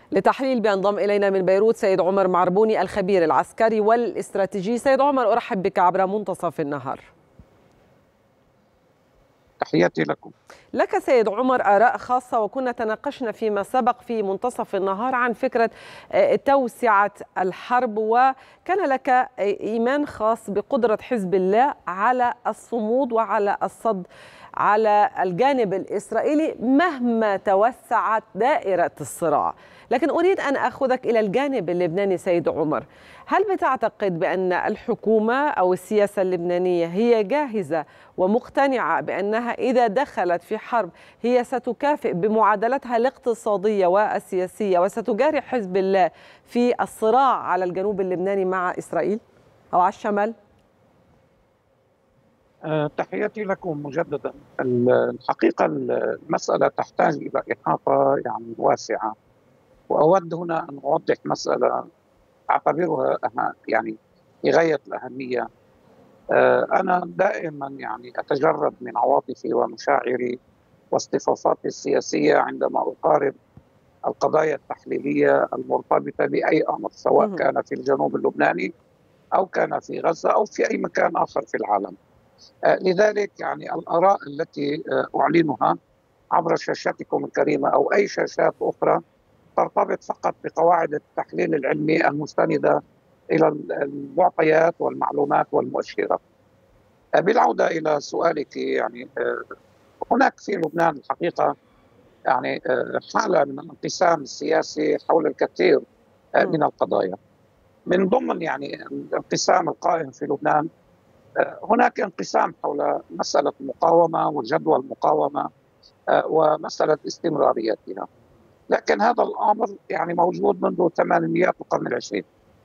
لتحليل بينضم إلينا من بيروت سيد عمر معربوني الخبير العسكري والاستراتيجي. سيد عمر، أرحب بك عبر منتصف النهار. تحياتي لكم. لك سيد عمر آراء خاصة، وكنا تناقشنا فيما سبق في منتصف النهار عن فكرة توسعة الحرب، وكان لك إيمان خاص بقدرة حزب الله على الصمود وعلى الصد على الجانب الإسرائيلي مهما توسعت دائرة الصراع. لكن أريد أن أخذك إلى الجانب اللبناني سيد عمر. هل بتعتقد بأن الحكومة أو السياسة اللبنانية هي جاهزة ومقتنعة بأنها إذا دخلت في حرب هي ستكافئ بمعادلتها الاقتصادية والسياسية وستجاري حزب الله في الصراع على الجنوب اللبناني مع إسرائيل أو على الشمال؟ تحياتي لكم مجددا. الحقيقة المسألة تحتاج إلى إحاطة واسعة، وأود هنا أن أوضح مسألة أعتبرها في غاية الأهمية. أنا دائما أتجرد من عواطفي ومشاعري واصطفافاتي السياسية عندما أقارب القضايا التحليلية المرتبطة بأي أمر، سواء كان في الجنوب اللبناني أو كان في غزة أو في أي مكان آخر في العالم. لذلك الآراء التي أعلنها عبر شاشاتكم الكريمة أو أي شاشات أخرى ترتبط فقط بقواعد التحليل العلمي المستندة إلى المعطيات والمعلومات والمؤشرات. بالعودة إلى سؤالك، هناك في لبنان الحقيقة حالة من الانقسام السياسي حول الكثير من القضايا. من ضمن الانقسام القائم في لبنان هناك انقسام حول مسألة المقاومة وجدوى المقاومة ومسألة استمراريتها، لكن هذا الأمر موجود منذ ثمانينيات القرن العشرين،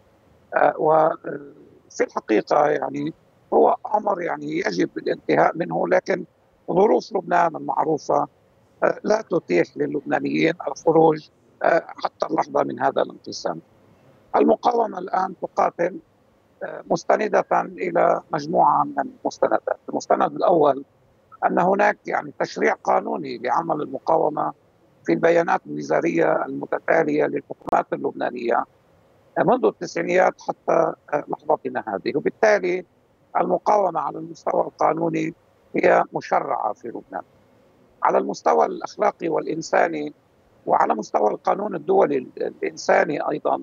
وفي الحقيقة هو أمر يجب الانتهاء منه، لكن ظروف لبنان المعروفة لا تتيح للبنانيين الخروج حتى اللحظة من هذا الانقسام. المقاومة الآن تقاتل مستندة إلى مجموعة من المستندات. المستند الأول أن هناك تشريع قانوني لعمل المقاومة في البيانات الوزارية المتتالية للحكومات اللبنانية منذ التسعينيات حتى لحظتنا هذه، وبالتالي المقاومة على المستوى القانوني هي مشرعة في لبنان. على المستوى الأخلاقي والإنساني وعلى مستوى القانون الدولي الإنساني أيضا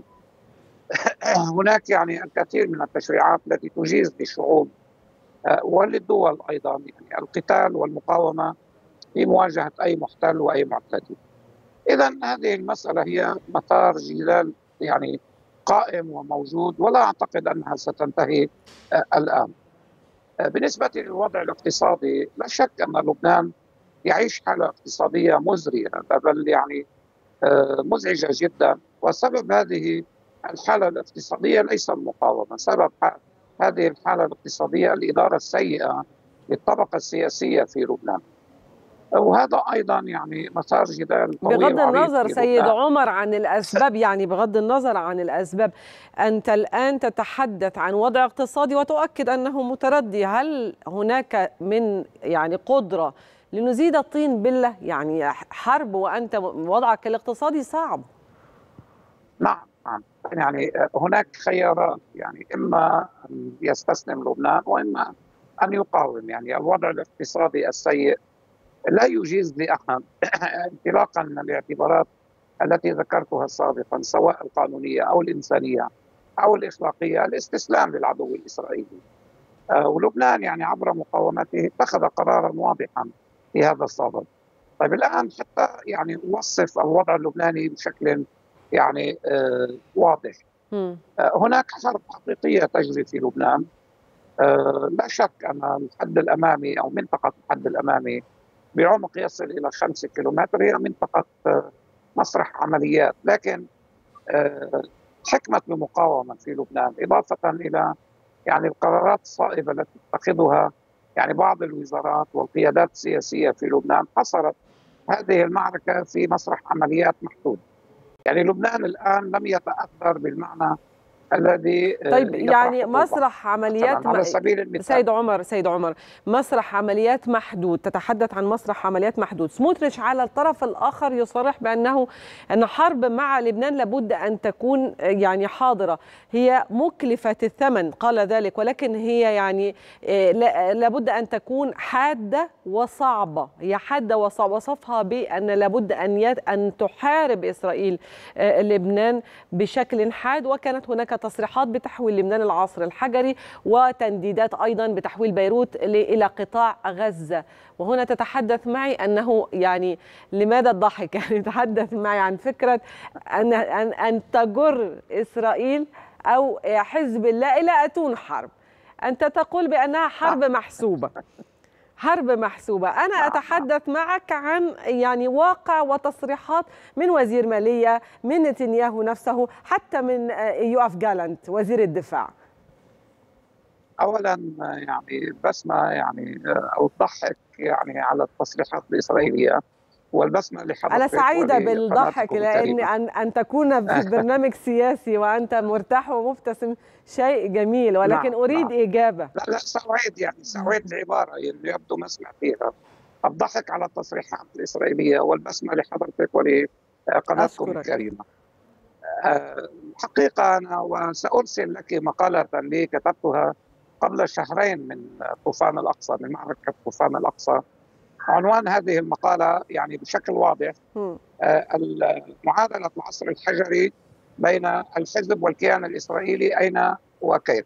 هناك الكثير من التشريعات التي تجيز للشعوب وللدول أيضا القتال والمقاومة في مواجهة أي محتل وأي معتدي. إذا هذه المسألة هي مثار جدال قائم وموجود، ولا أعتقد أنها ستنتهي الآن. بالنسبة للوضع الاقتصادي، لا شك أن لبنان يعيش حالة اقتصادية مزرية، بل مزعجة جدا، وسبب هذه الحالة الاقتصادية ليس المقاومة. سبب هذه الحالة الاقتصادية الإدارة السيئة للطبقة السياسية في لبنان، وهذا أيضا مثار جدال طويل بغض النظر سيد لبنان. عمر عن الأسباب، بغض النظر عن الأسباب، أنت الآن تتحدث عن وضع اقتصادي وتؤكد أنه متردي. هل هناك من قدرة لنزيد الطين بلة؟ حرب وأنت وضعك الاقتصادي صعب. نعم، هناك خيارات، إما أن يستسلم لبنان وإما أن يقاوم. الوضع الاقتصادي السيء لا يجيز لأحد انطلاقا من الاعتبارات التي ذكرتها سابقا، سواء القانونية أو الإنسانية أو الإخلاقية، الاستسلام للعدو الإسرائيلي. ولبنان عبر مقاومته اتخذ قرارا واضحا في هذا الصدد. طيب الآن حتى نوصف الوضع اللبناني بشكل واضح. هناك حرب حقيقية تجري في لبنان. لا شك أن الحد الأمامي أو منطقة الحد الأمامي بعمق يصل إلى 5 كيلومتر هي منطقة مسرح عمليات، لكن حكمة المقاومة في لبنان إضافة إلى القرارات الصائبة التي تتخذها بعض الوزارات والقيادات السياسية في لبنان حصرت هذه المعركة في مسرح عمليات محدود. لبنان الآن لم يتأثر بالمعنى الذي طيب يعني مسرح عمليات على سبيل المثال. سيد عمر، مسرح عمليات محدود، تتحدث عن مسرح عمليات محدود. سموتريتش على الطرف الآخر يصرح أن حرب مع لبنان لابد أن تكون يعني حاضرة، هي مكلفة الثمن قال ذلك، ولكن هي يعني لابد أن تكون حادة وصعبة. هي حادة وصعبة، وصفها بأن لابد أن تحارب إسرائيل لبنان بشكل حاد. وكانت هناك تصريحات بتحويل لبنان العصر الحجري، وتنديدات أيضا بتحويل بيروت إلى قطاع غزة. وهنا تتحدث معي أنه يعني لماذا الضحك؟ يعني تحدث معي عن فكرة أن تجر إسرائيل أو حزب الله إلى أتون حرب. أنت تقول بأنها حرب محسوبة، حرب محسوبة. أنا أتحدث معك عن يعني واقع وتصريحات من وزير مالية، من نتنياهو نفسه، حتى من يوآف جالانت وزير الدفاع. أولا يعني بسمة يعني أو تضحك يعني على التصريحات الإسرائيلية، والبسمة اللي حضرتك. أنا سعيدة بالضحك، لأن أن تكون في برنامج سياسي وأنت مرتاح ومبتسم شيء جميل، ولكن أريد إجابة. لا سأعيد يعني سأعيد العبارة اللي يبدو ما سمع فيها. الضحك على التصريحات الإسرائيلية والبسمة لحضرتك ولقناتكم الكريمة. حقيقة أنا وسأرسل لك مقالة لي كتبتها قبل شهرين من طوفان الأقصى، من معركة طوفان الأقصى. عنوان هذه المقالة يعني بشكل واضح معادلة العصر الحجري بين الحزب والكيان الإسرائيلي أين وكيف.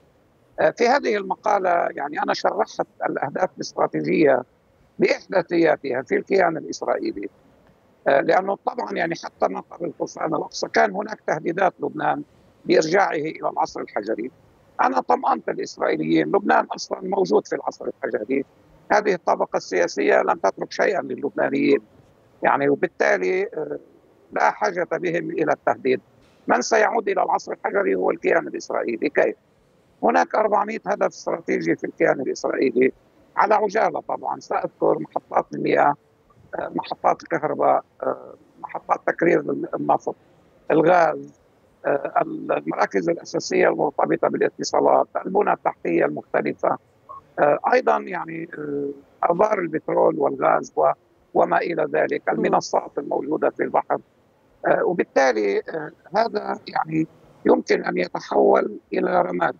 في هذه المقالة يعني أنا شرحت الأهداف الاستراتيجية بإحداثياتها في الكيان الإسرائيلي، لأنه طبعا يعني حتى ما قبل طوفان الأقصى كان هناك تهديدات لبنان بإرجاعه إلى العصر الحجري. أنا طمأنت الإسرائيليين، لبنان أصلا موجود في العصر الحجري، هذه الطبقة السياسية لم تترك شيئا للبنانيين يعني، وبالتالي لا حاجة بهم إلى التهديد. من سيعود إلى العصر الحجري هو الكيان الإسرائيلي. كيف؟ هناك 400 هدف استراتيجي في الكيان الإسرائيلي على عجالة. طبعا سأذكر محطات المياه، محطات الكهرباء، محطات تكرير النفط، الغاز، المراكز الأساسية المرتبطة بالاتصالات، البنى التحتية المختلفة، أيضا يعني آبار البترول والغاز وما إلى ذلك، المنصات الموجودة في البحر. وبالتالي هذا يعني يمكن أن يتحول إلى رماد.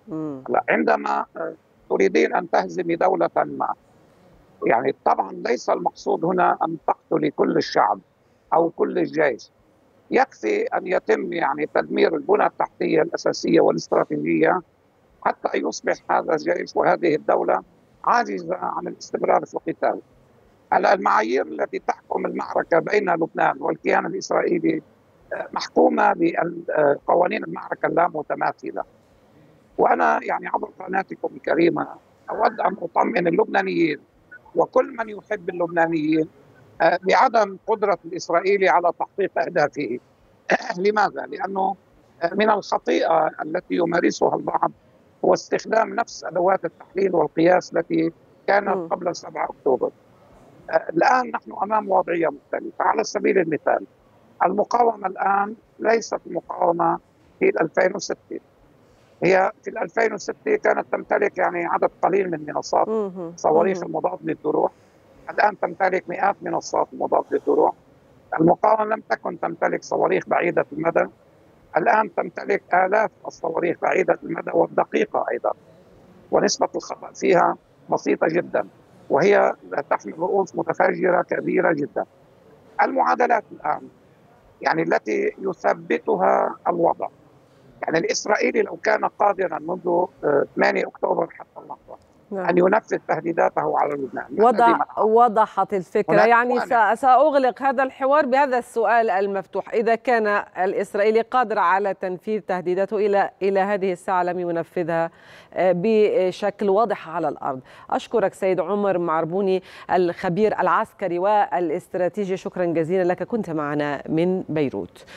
عندما تريدين أن تهزمي دولة ما، يعني طبعا ليس المقصود هنا أن تقتلي كل الشعب أو كل الجيش، يكفي أن يتم يعني تدمير البنى التحتية الأساسية والاستراتيجية حتى يصبح هذا الجيش وهذه الدولة عاجزة عن الاستمرار في القتال. المعايير التي تحكم المعركة بين لبنان والكيان الإسرائيلي محكومة بقوانين المعركة اللامتماثلة. وأنا يعني عبر قناتكم الكريمة أود أن أطمئن اللبنانيين وكل من يحب اللبنانيين بعدم قدرة الإسرائيلي على تحقيق أهدافه. لماذا؟ لأنه من الخطيئة التي يمارسها البعض هو استخدام نفس أدوات التحليل والقياس التي كانت قبل 7 أكتوبر. الآن نحن أمام وضعية مختلفة. على سبيل المثال، المقاومة الآن ليست مقاومة في 2006. هي في 2006 كانت تمتلك يعني عدد قليل من منصات صواريخ المضاد للدروع، الآن تمتلك مئات منصات المضاد للدروع. المقاومة لم تكن تمتلك صواريخ بعيدة المدى، الآن تمتلك آلاف الصواريخ بعيدة المدى والدقيقة أيضا، ونسبة الخطأ فيها بسيطة جدا، وهي تحمل رؤوس متفجرة كبيرة جدا. المعادلات الآن يعني التي يثبتها الوضع، يعني الإسرائيلي لو كان قادرا منذ 8 أكتوبر حتى اللحظة أن ينفذ تهديداته على لبنان، وضحت الفكرة. يعني سأغلق هذا الحوار بهذا السؤال المفتوح: إذا كان الإسرائيلي قادر على تنفيذ تهديداته إلى هذه الساعة لم ينفذها بشكل واضح على الأرض. أشكرك سيد عمر معربوني الخبير العسكري والاستراتيجي، شكرا جزيلا لك، كنت معنا من بيروت.